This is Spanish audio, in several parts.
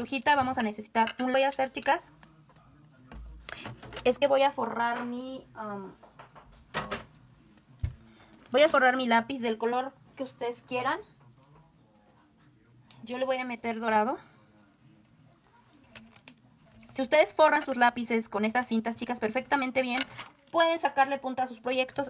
brujita vamos a necesitar un... Lo voy a hacer, chicas, es que voy a forrar mi... voy a forrar mi lápiz del color que ustedes quieran. Yo le voy a meter dorado. Si ustedes forran sus lápices con estas cintas, chicas, perfectamente bien, pueden sacarle punta a sus proyectos.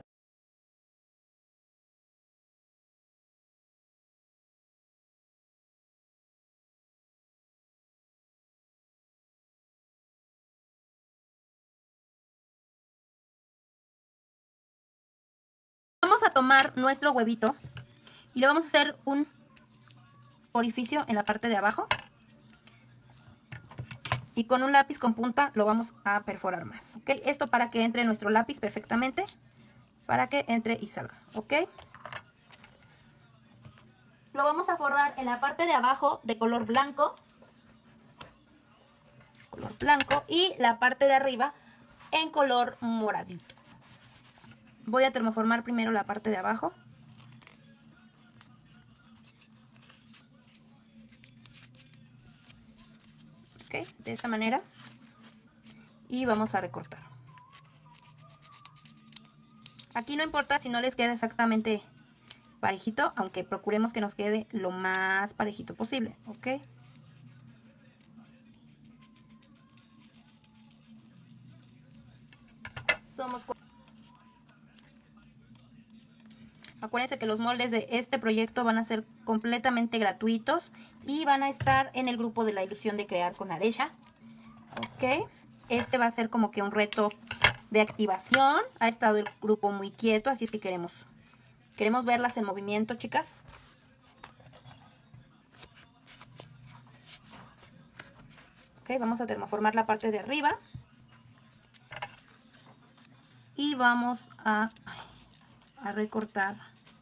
Vamos a tomar nuestro huevito y le vamos a hacer un orificio en la parte de abajo. Y con un lápiz con punta lo vamos a perforar más, ¿ok? Esto para que entre nuestro lápiz perfectamente, para que entre y salga, ¿ok? Lo vamos a forrar en la parte de abajo de color blanco. Y la parte de arriba en color moradito. Voy a termoformar primero la parte de abajo. Ok, de esta manera. Y vamos a recortar. Aquí no importa si no les queda exactamente parejito, aunque procuremos que nos quede lo más parejito posible, ¿ok? Acuérdense que los moldes de este proyecto van a ser completamente gratuitos y van a estar en el grupo de la ilusión de crear con Arecha. Ok, este va a ser como que un reto de activación. Ha estado el grupo muy quieto, así es que queremos verlas en movimiento, chicas. Ok, vamos a termoformar la parte de arriba. Y vamos a recortar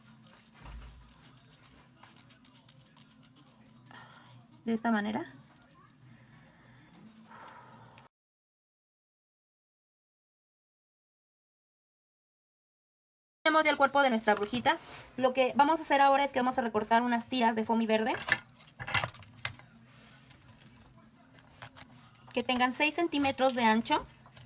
de esta manera. Tenemos ya el cuerpo de nuestra brujita. Lo que vamos a hacer ahora es que vamos a recortar unas tiras de foamy verde que tengan 6 centímetros de ancho,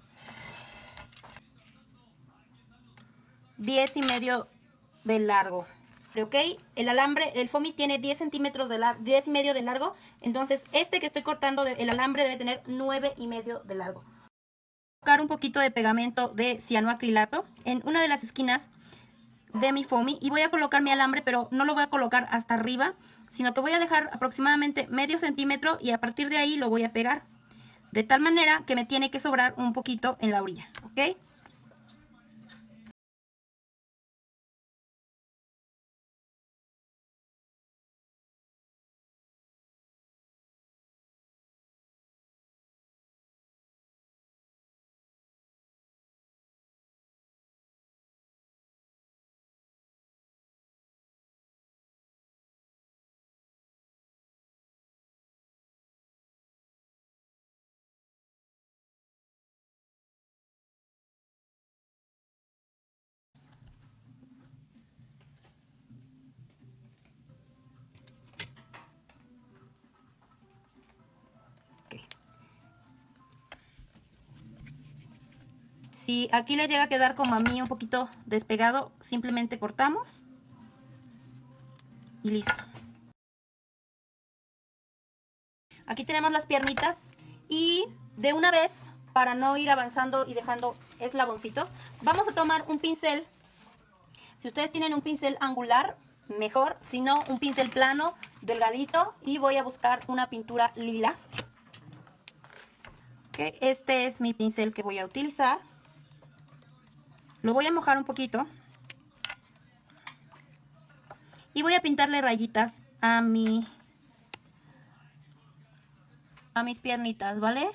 10 y medio de largo. ¿Ok? El alambre, el foamy tiene 10 centímetros de largo, 10 y medio de largo. Entonces este que estoy cortando, el alambre debe tener 9 y medio de largo. Voy a colocar un poquito de pegamento de cianoacrilato en una de las esquinas de mi foamy y voy a colocar mi alambre, pero no lo voy a colocar hasta arriba, sino que voy a dejar aproximadamente medio centímetro y a partir de ahí lo voy a pegar. De tal manera que me tiene que sobrar un poquito en la orilla, ¿ok? Si aquí les llega a quedar como a mí un poquito despegado, simplemente cortamos y listo. Aquí tenemos las piernitas y de una vez, para no ir avanzando y dejando eslaboncitos, vamos a tomar un pincel. Si ustedes tienen un pincel angular, mejor. Si no, un pincel plano, delgadito. Y voy a buscar una pintura lila. Okay, este es mi pincel que voy a utilizar. Lo voy a mojar un poquito. Y voy a pintarle rayitas a mis piernitas, ¿vale?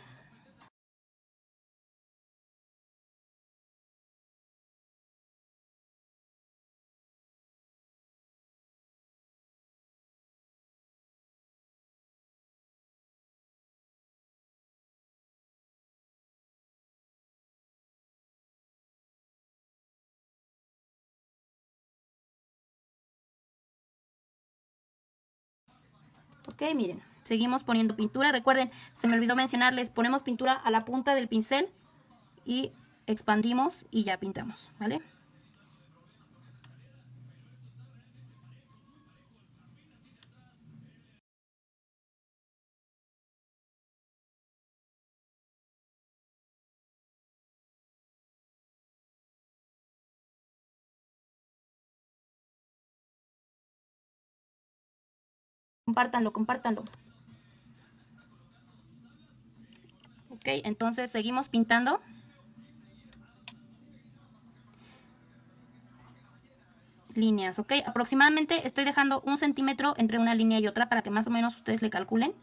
Ok, miren. Seguimos poniendo pintura. Recuerden, se me olvidó mencionarles, ponemos pintura a la punta del pincel y expandimos y ya pintamos, ¿vale? Compártanlo, compártanlo. Ok, entonces seguimos pintando. Líneas, ok. Aproximadamente estoy dejando 1 centímetro entre una línea y otra para que más o menos ustedes le calculen.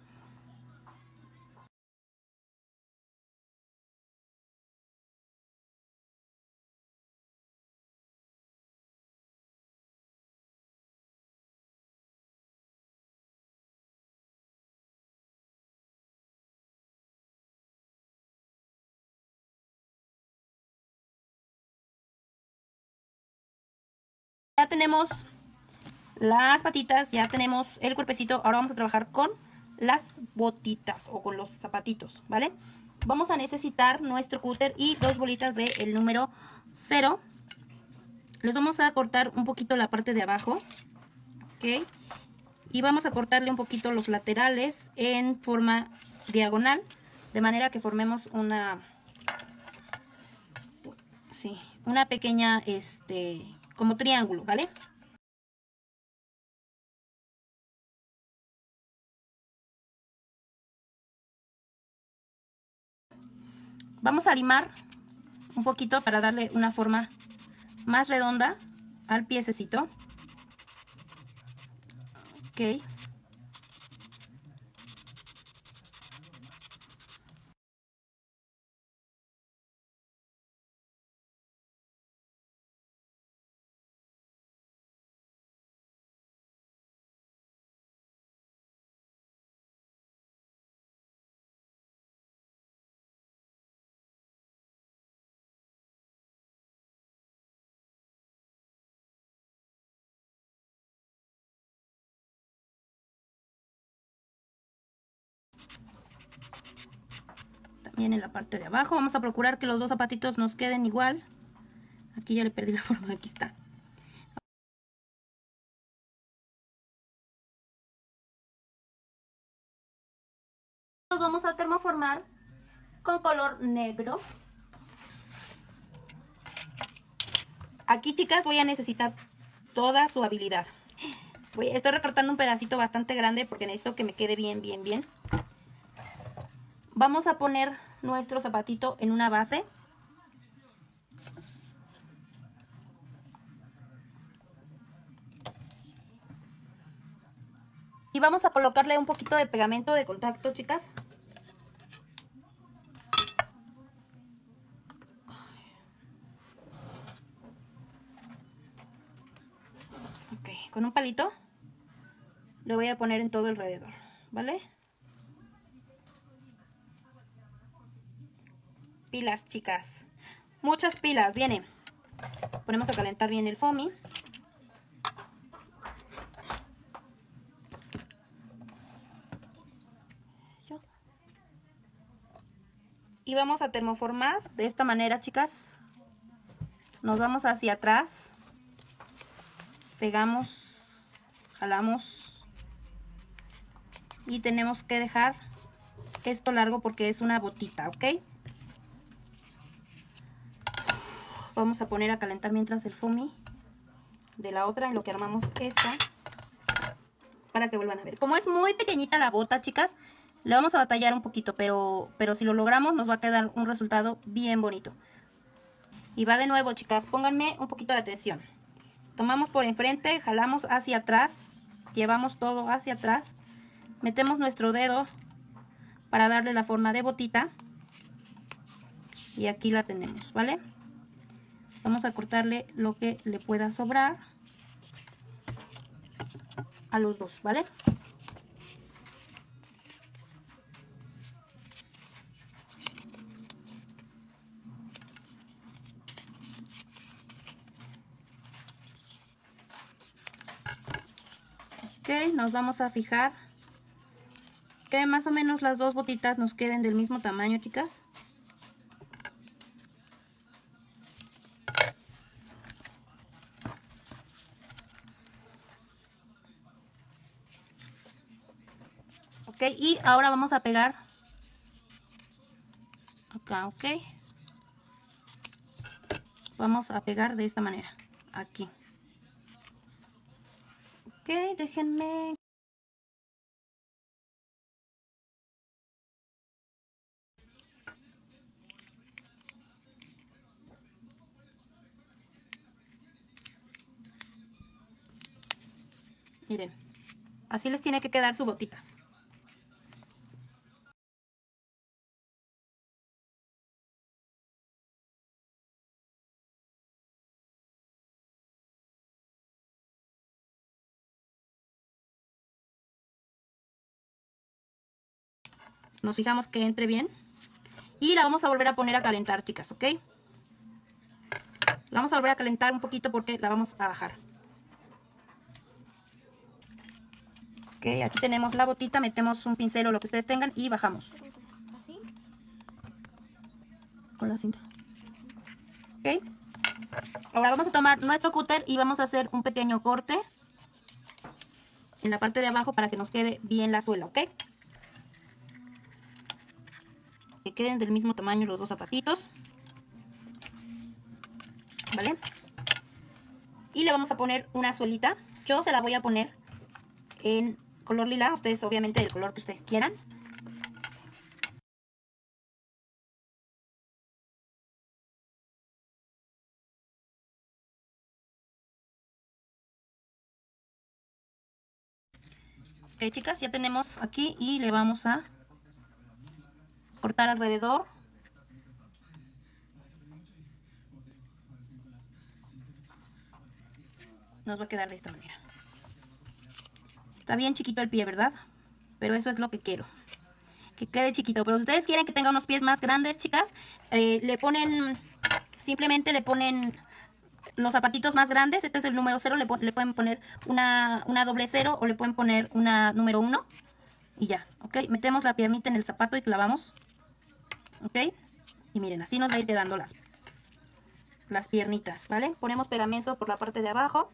Ya tenemos las patitas, ya tenemos el cuerpecito. Ahora vamos a trabajar con las botitas o con los zapatitos, ¿vale? Vamos a necesitar nuestro cúter y 2 bolitas del número 0. Les vamos a cortar un poquito la parte de abajo, ¿ok? Y vamos a cortarle un poquito los laterales en forma diagonal, de manera que formemos una, sí, una pequeña, como triángulo, ¿vale? Vamos a limar un poquito para darle una forma más redonda al piececito. Ok. También en la parte de abajo vamos a procurar que los dos zapatitos nos queden igual. Aquí ya le perdí la forma, aquí está. Los vamos a termoformar con color negro. Aquí, chicas, voy a necesitar toda su habilidad. Estoy recortando un pedacito bastante grande porque necesito que me quede bien, bien, bien. Vamos a poner nuestro zapatito en una base. Y vamos a colocarle un poquito de pegamento de contacto, chicas. Ok, con un palito le voy a poner en todo alrededor, ¿vale? Pilas, chicas. Muchas pilas, viene. Ponemos a calentar bien el foamy. Y vamos a termoformar de esta manera, chicas. Nos vamos hacia atrás. Pegamos, jalamos. Y tenemos que dejar esto largo porque es una botita, ¿ok? Vamos a poner a calentar mientras el foamy de la otra en lo que armamos esta. Para que vuelvan a ver. Como es muy pequeñita la bota, chicas, le vamos a batallar un poquito, pero si lo logramos nos va a quedar un resultado bien bonito. Y va de nuevo, chicas, pónganme un poquito de atención. Tomamos por enfrente, jalamos hacia atrás, llevamos todo hacia atrás, metemos nuestro dedo para darle la forma de botita y aquí la tenemos, ¿vale? Vamos a cortarle lo que le pueda sobrar a los dos, ¿vale? Ok, nos vamos a fijar Que más o menos las dos botitas nos queden del mismo tamaño, chicas. Ok, y ahora vamos a pegar acá, ok. Vamos a pegar de esta manera, aquí. Ok, déjenme. Miren, así les tiene que quedar su botita. Nos fijamos que entre bien. Y la vamos a volver a poner a calentar, chicas, ¿ok? La vamos a volver a calentar un poquito porque la vamos a bajar. Ok, aquí tenemos la botita, metemos un pincel o lo que ustedes tengan y bajamos. ¿Así? Con la cinta. Ok. Ahora vamos a tomar nuestro cúter y vamos a hacer un pequeño corte en la parte de abajo para que nos quede bien la suela, ¿ok? Que queden del mismo tamaño los dos zapatitos. ¿Vale? Y le vamos a poner una suelita. Yo se la voy a poner en color lila, ustedes obviamente el color que ustedes quieran. Ok, chicas, ya tenemos aquí y le vamos a cortar alrededor. Nos va a quedar de esta manera. Está bien chiquito el pie, ¿verdad? Pero eso es lo que quiero, que quede chiquito. Pero si ustedes quieren que tenga unos pies más grandes, chicas, le ponen, simplemente le ponen los zapatitos más grandes. Este es el número 0, le pueden poner una doble 0 o le pueden poner una número 1 y ya, ¿ok? Metemos la piernita en el zapato y clavamos, ¿ok? Y miren, así nos va a ir quedando las piernitas, ¿vale? Ponemos pegamento por la parte de abajo.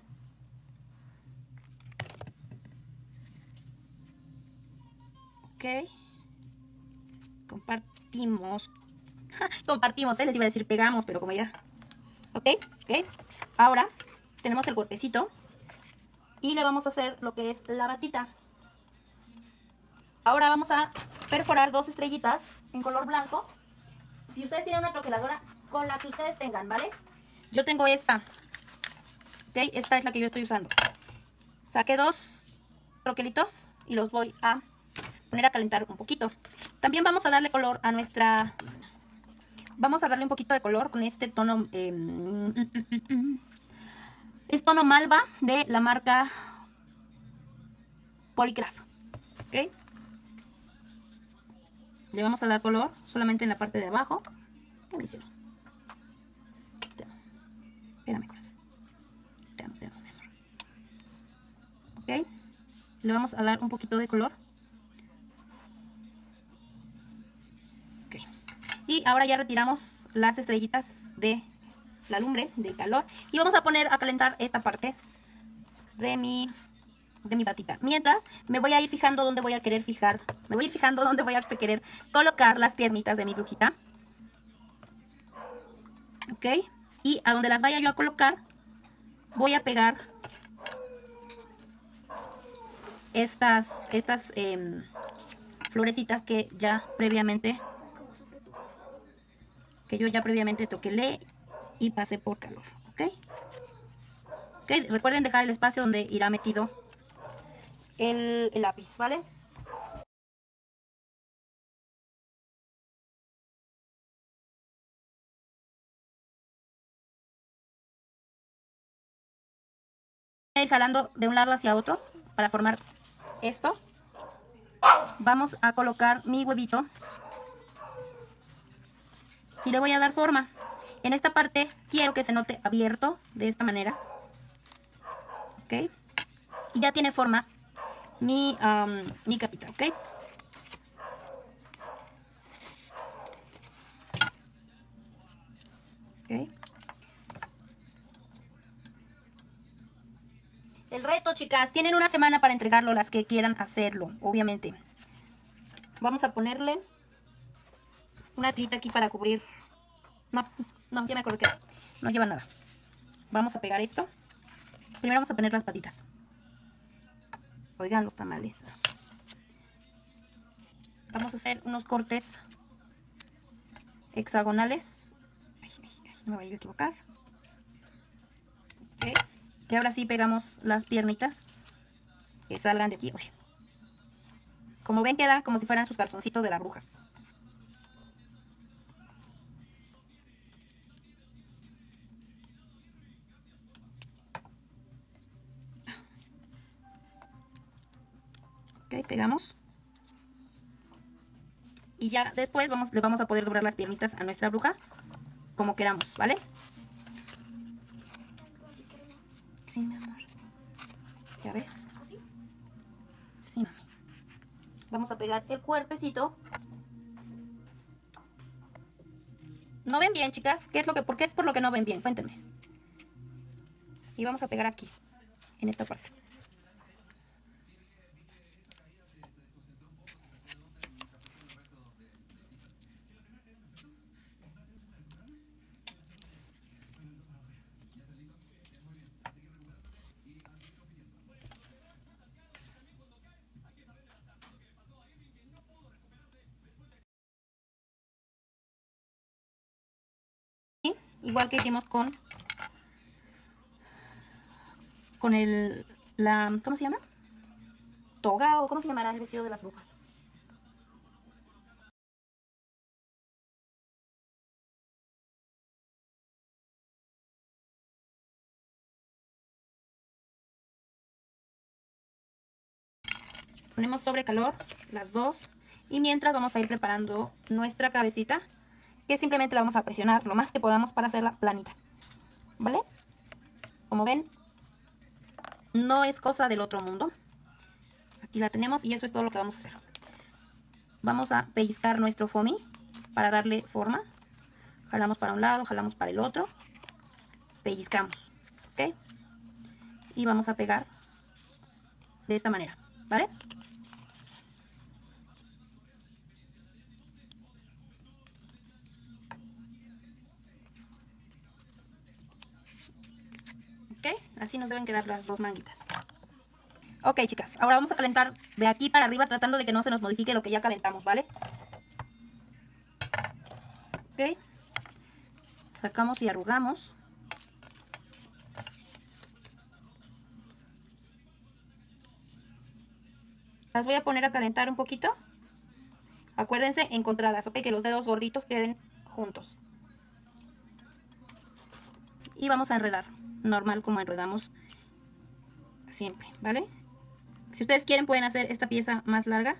Ok. Compartimos. Compartimos, les iba a decir pegamos, pero como ya. Ok, ok. Ahora tenemos el golpecito. Y le vamos a hacer lo que es la batita. Ahora vamos a perforar dos estrellitas en color blanco. Si ustedes tienen una troqueladora, con la que ustedes tengan, ¿vale? Yo tengo esta. Ok, esta es la que yo estoy usando. Saqué dos troquelitos y los voy a poner a calentar un poquito. También vamos a darle color a nuestra... Vamos a darle un poquito de color con este tono... es tono malva de la marca Polycraft. ¿Ok? Le vamos a dar color solamente en la parte de abajo. Espérame, corazón. Te amo, mi amor. ¿Ok? Le vamos a dar un poquito de color. Ok. Y ahora ya retiramos las estrellitas de la lumbre, de calor. Y vamos a poner a calentar esta parte de mi batita. Mientras, me voy a ir fijando dónde voy a querer fijar. Me voy a ir fijando dónde voy a querer colocar las piernitas de mi brujita. ¿Ok? Y a donde las vaya yo a colocar, voy a pegar estas florecitas que yo ya previamente troquelé y pasé por calor. ¿Ok? ¿Ok? Recuerden dejar el espacio donde irá metido el lápiz, ¿vale? Voy a ir jalando de un lado hacia otro para formar esto. Vamos a colocar mi huevito y le voy a dar forma. En esta parte quiero que se note abierto de esta manera. ¿Ok? Y ya tiene forma mi capita, ¿ok? ¿Ok? El reto, chicas, tienen una semana para entregarlo las que quieran hacerlo, obviamente. Vamos a ponerle una tirita aquí para cubrir. No, no, ya me acuerdo que no lleva nada. Vamos a pegar esto. Primero vamos a poner las patitas. Oigan los tamales. Vamos a hacer unos cortes hexagonales. Ay, no me voy a equivocar. Okay. Y ahora sí pegamos las piernitas que salgan de aquí. Uy. Como ven, queda como si fueran sus calzoncitos de la bruja. Ok, pegamos. Y ya después le vamos a poder doblar las piernitas a nuestra bruja como queramos, ¿vale? Sí, mi amor. ¿Ya ves? Sí, mami. Vamos a pegar el cuerpecito. ¿No ven bien, chicas? ¿Por qué es por lo que no ven bien? Cuéntenme. Y vamos a pegar aquí, en esta parte. Igual que hicimos con ¿cómo se llama? Toga, o ¿cómo se llamará el vestido de las brujas? Ponemos sobre calor las dos y mientras vamos a ir preparando nuestra cabecita, que simplemente la vamos a presionar lo más que podamos para hacerla planita, ¿vale? Como ven, no es cosa del otro mundo. Aquí la tenemos y eso es todo lo que vamos a hacer. Vamos a pellizcar nuestro foamy para darle forma. Jalamos para un lado, jalamos para el otro, pellizcamos, ¿ok? Y vamos a pegar de esta manera, ¿vale? ¿Ok? Así nos deben quedar las dos manguitas. Ok, chicas, ahora vamos a calentar de aquí para arriba tratando de que no se nos modifique lo que ya calentamos, ¿vale? Ok. Sacamos y arrugamos. Las voy a poner a calentar un poquito. Acuérdense, encontradas, ¿ok? Que los dedos gorditos queden juntos. Y vamos a enredar, normal como enredamos siempre, ¿vale? Si ustedes quieren pueden hacer esta pieza más larga.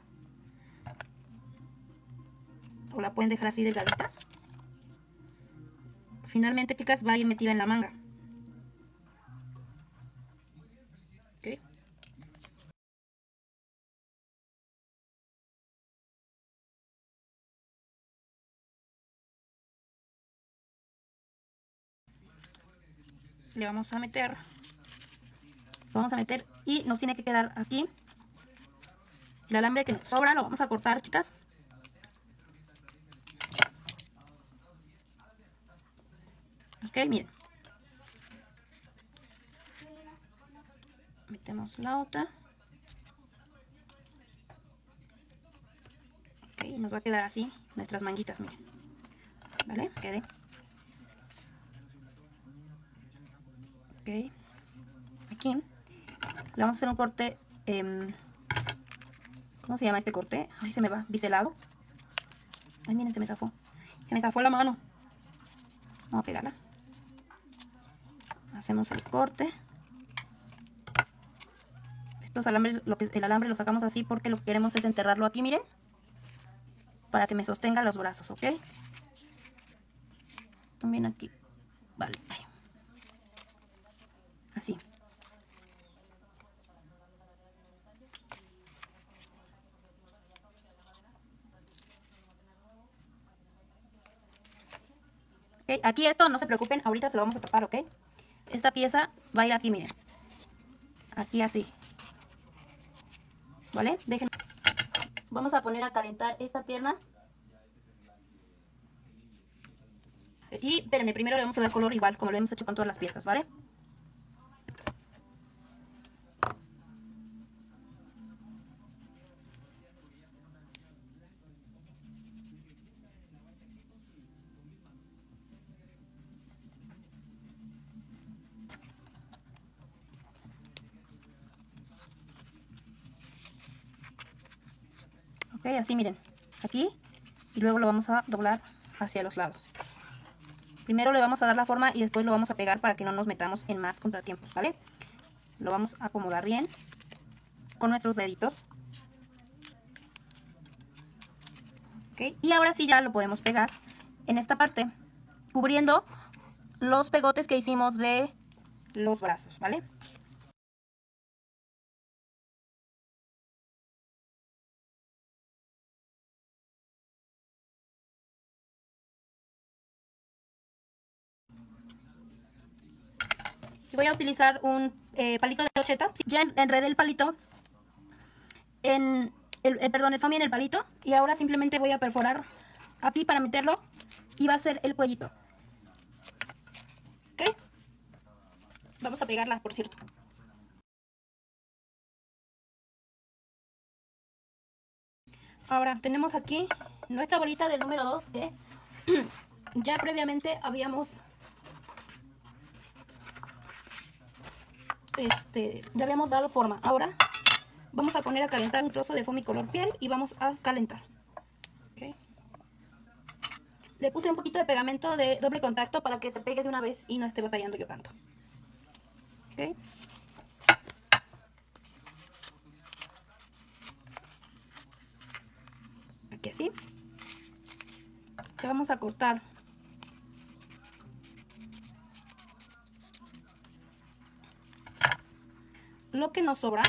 O la pueden dejar así delgadita. Finalmente, chicas, va a ir metida en la manga. ¿Ok? Le vamos a meter. Lo vamos a meter y nos tiene que quedar aquí. El alambre que nos sobra lo vamos a cortar, chicas. Ok, miren. Metemos la otra. Ok, nos va a quedar así nuestras manguitas, miren. ¿Vale? Quede. Ok. Aquí le vamos a hacer un corte. ¿Cómo se llama este corte? Ay, se me va. Biselado. Ay, miren, se me zafó. Se me zafó la mano. Vamos a pegarla. Hacemos el corte. Estos alambres, el alambre lo sacamos así porque lo que queremos es enterrarlo aquí, miren. Para que me sostenga los brazos, ¿ok? También aquí. Vale. Así. Ok, ¿Ok? Aquí esto, no se preocupen, ahorita se lo vamos a tapar, ¿ok? Esta pieza va a ir aquí, miren. Aquí así. ¿Vale? Dejen. Vamos a poner a calentar esta pierna. Y espérenme, primero le vamos a dar color igual, como lo hemos hecho con todas las piezas, ¿vale? Ok, así miren, aquí, y luego lo vamos a doblar hacia los lados. Primero le vamos a dar la forma y después lo vamos a pegar para que no nos metamos en más contratiempos, ¿vale? Lo vamos a acomodar bien con nuestros deditos. Ok, y ahora sí ya lo podemos pegar en esta parte, cubriendo los pegotes que hicimos de los brazos, ¿vale? Y voy a utilizar un palito de brocheta. Ya enredé el palito en el foamy en el palito, y ahora simplemente voy a perforar aquí para meterlo y va a ser el cuellito. ¿Ok? Vamos a pegarla, por cierto. Ahora tenemos aquí nuestra bolita del número 2 que ya previamente le habíamos dado forma. Ahora vamos a poner a calentar un trozo de foamy color piel y vamos a calentar. ¿Okay? Le puse un poquito de pegamento de doble contacto para que se pegue de una vez y no esté batallando yo tanto. ¿Okay? Aquí así. Le vamos a cortar lo que nos sobra.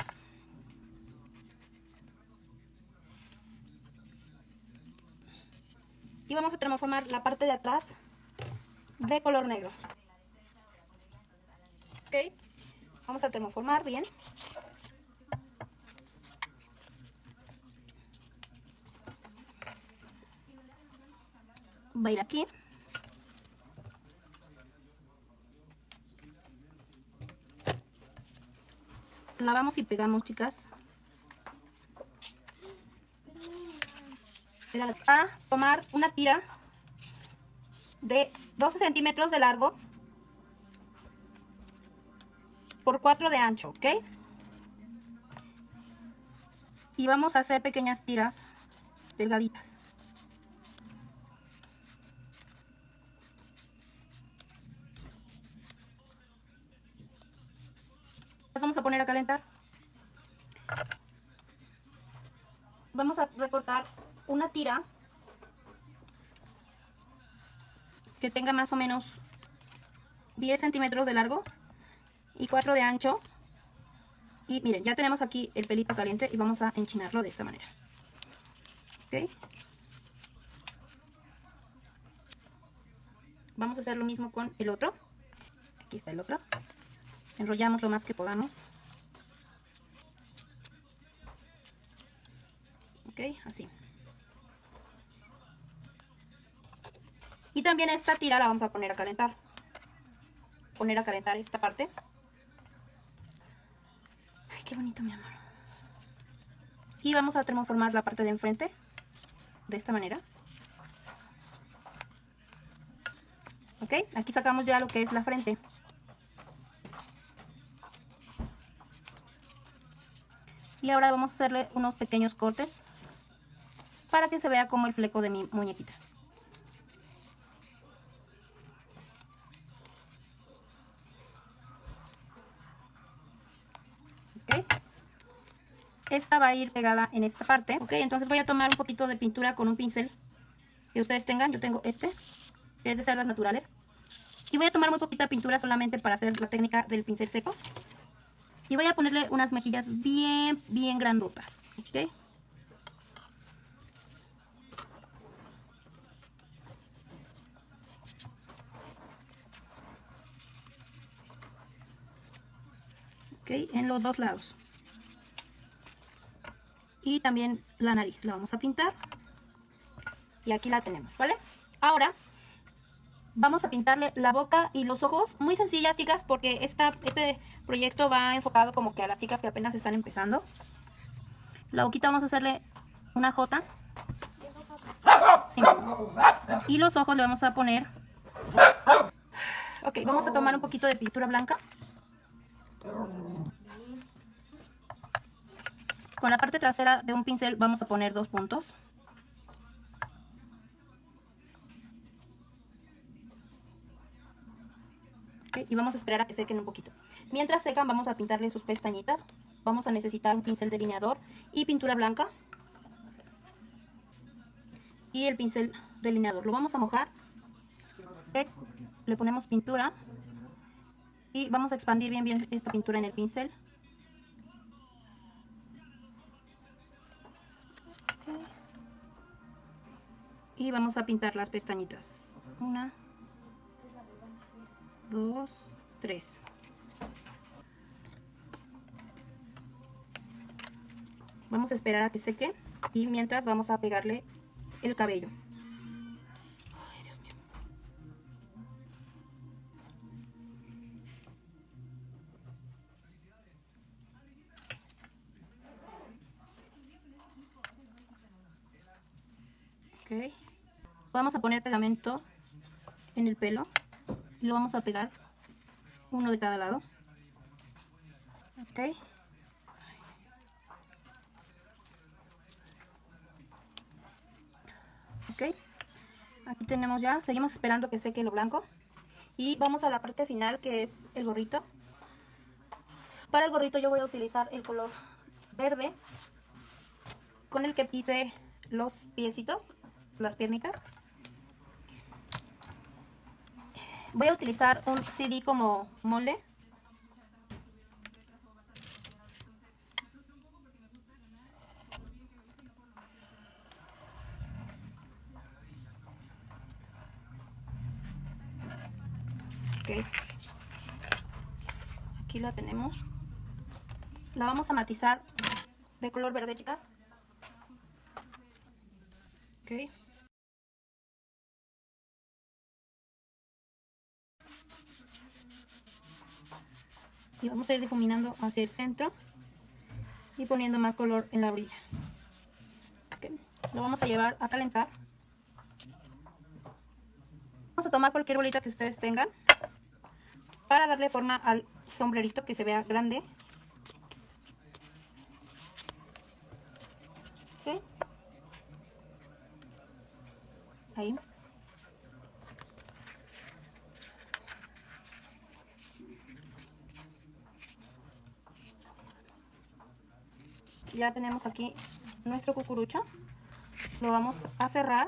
Y vamos a termoformar la parte de atrás de color negro. ¿Ok? Vamos a termoformar bien. Va a ir aquí. Lavamos y pegamos, chicas. Vamos a tomar una tira de 12 centímetros de largo por 4 de ancho, ¿ok? Y vamos a hacer pequeñas tiras delgaditas. Las vamos a poner a calentar. Vamos a recortar una tira que tenga más o menos 10 centímetros de largo y 4 de ancho. Y miren, ya tenemos aquí el pelito caliente y vamos a enchinarlo de esta manera. ¿Ok? Vamos a hacer lo mismo con el otro. Aquí está el otro. Enrollamos lo más que podamos. Ok, así. Y también esta tira la vamos a poner a calentar. Poner a calentar esta parte. Ay, qué bonito, mi amor. Y vamos a termoformar la parte de enfrente. De esta manera. Ok, aquí sacamos ya lo que es la frente. Y ahora vamos a hacerle unos pequeños cortes para que se vea como el fleco de mi muñequita. Ok. Esta va a ir pegada en esta parte. Ok, entonces voy a tomar un poquito de pintura con un pincel que ustedes tengan. Yo tengo este, que es de cerdas naturales. Y voy a tomar muy poquita pintura solamente para hacer la técnica del pincel seco. Y voy a ponerle unas mejillas bien, bien grandotas. Ok. Ok, en los dos lados. Y también la nariz la vamos a pintar. Y aquí la tenemos, ¿vale? Ahora vamos a pintarle la boca y los ojos. Muy sencilla, chicas, porque este proyecto va enfocado como que a las chicas que apenas están empezando. La boquita vamos a hacerle una J. Sí. Y los ojos le vamos a poner... Ok, vamos a tomar un poquito de pintura blanca. Con la parte trasera de un pincel vamos a poner 2 puntos. Okay, y vamos a esperar a que sequen un poquito. Mientras secan vamos a pintarle sus pestañitas. Vamos a necesitar un pincel delineador y pintura blanca. Y el pincel delineador lo vamos a mojar. Okay, le ponemos pintura. Y vamos a expandir bien esta pintura en el pincel. Okay. Y vamos a pintar las pestañitas. 1, 2, 3. Vamos a esperar a que seque y mientras vamos a pegarle el cabello. Ay, Dios mío. Ok. Vamos a poner pegamento en el pelo y lo vamos a pegar uno de cada lado. Ok. Ok. Aquí tenemos ya, seguimos esperando que seque lo blanco. Y vamos a la parte final, que es el gorrito. Para el gorrito yo voy a utilizar el color verde con el que pise los piecitos, las piernitas. Voy a utilizar un CD como molde. Ok. Aquí la tenemos. La vamos a matizar de color verde, chicas. Ok. Y vamos a ir difuminando hacia el centro y poniendo más color en la orilla. Okay. Lo vamos a llevar a calentar. Vamos a tomar cualquier bolita que ustedes tengan para darle forma al sombrerito, que se vea grande. Okay. Ahí. Ya tenemos aquí nuestro cucurucho. Lo vamos a cerrar.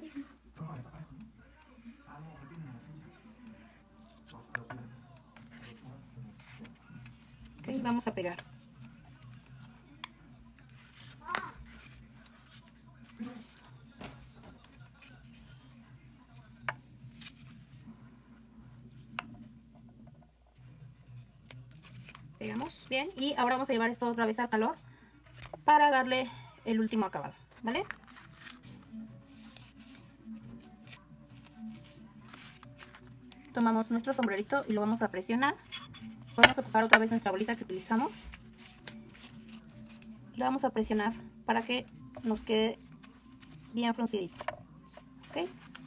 Okay, vamos a pegar. Pegamos bien y ahora vamos a llevar esto otra vez al calor para darle el último acabado, ¿vale? Tomamos nuestro sombrerito y lo vamos a presionar. Vamos a ocupar otra vez nuestra bolita que utilizamos. La vamos a presionar para que nos quede bien fruncidito. ¿Ok?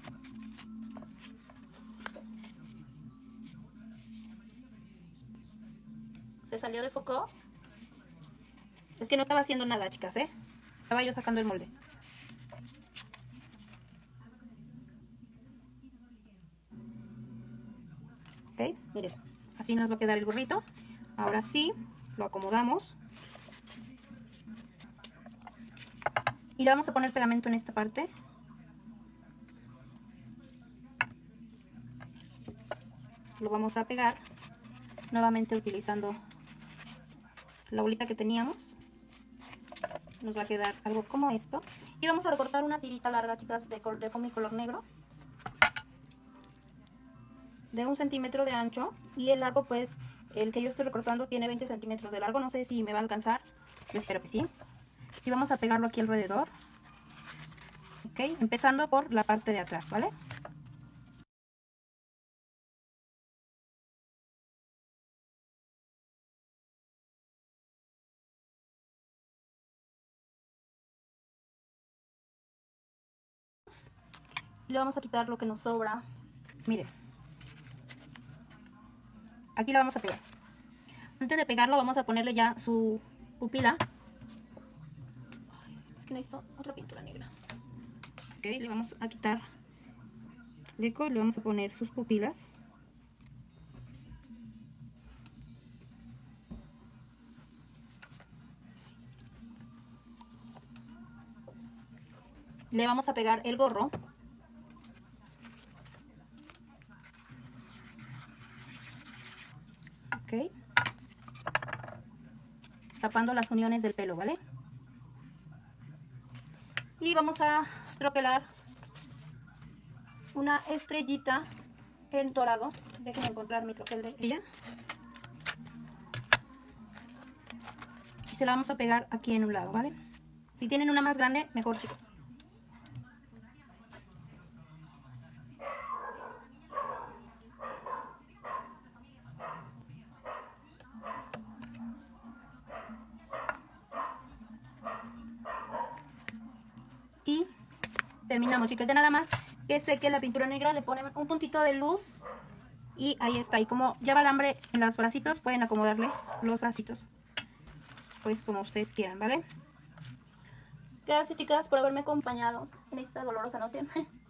¿Se salió de foco? Es que no estaba haciendo nada, chicas, ¿eh? Estaba yo sacando el molde. ¿Ok? Miren, así nos va a quedar el gorrito. Ahora sí, lo acomodamos. Y le vamos a poner pegamento en esta parte. Lo vamos a pegar nuevamente utilizando la bolita que teníamos. Nos va a quedar algo como esto. Y vamos a recortar una tirita larga, chicas, de foamy color negro. De 1 centímetro de ancho. Y el largo, pues, el que yo estoy recortando tiene 20 centímetros de largo. No sé si me va a alcanzar. Yo espero que sí. Y vamos a pegarlo aquí alrededor. Ok, empezando por la parte de atrás, ¿vale? Y le vamos a quitar lo que nos sobra. Miren. Aquí la vamos a pegar. Antes de pegarlo vamos a ponerle ya su pupila. Es que necesito otra pintura negra. Ok, le vamos a quitar el eco y le vamos a poner sus pupilas. Le vamos a pegar el gorro. Ok. Tapando las uniones del pelo, ¿vale? Y vamos a troquelar una estrellita en dorado. Déjenme encontrar mi troquel de ella. Y se la vamos a pegar aquí en un lado, ¿vale? Si tienen una más grande, mejor, chicos. Y terminamos, chicos. Ya nada más que seque la pintura negra, le ponen un puntito de luz. Y ahí está. Y como lleva alambre en los bracitos, pueden acomodarle los bracitos, pues como ustedes quieran, ¿vale? Gracias, chicas, por haberme acompañado en esta dolorosa noche.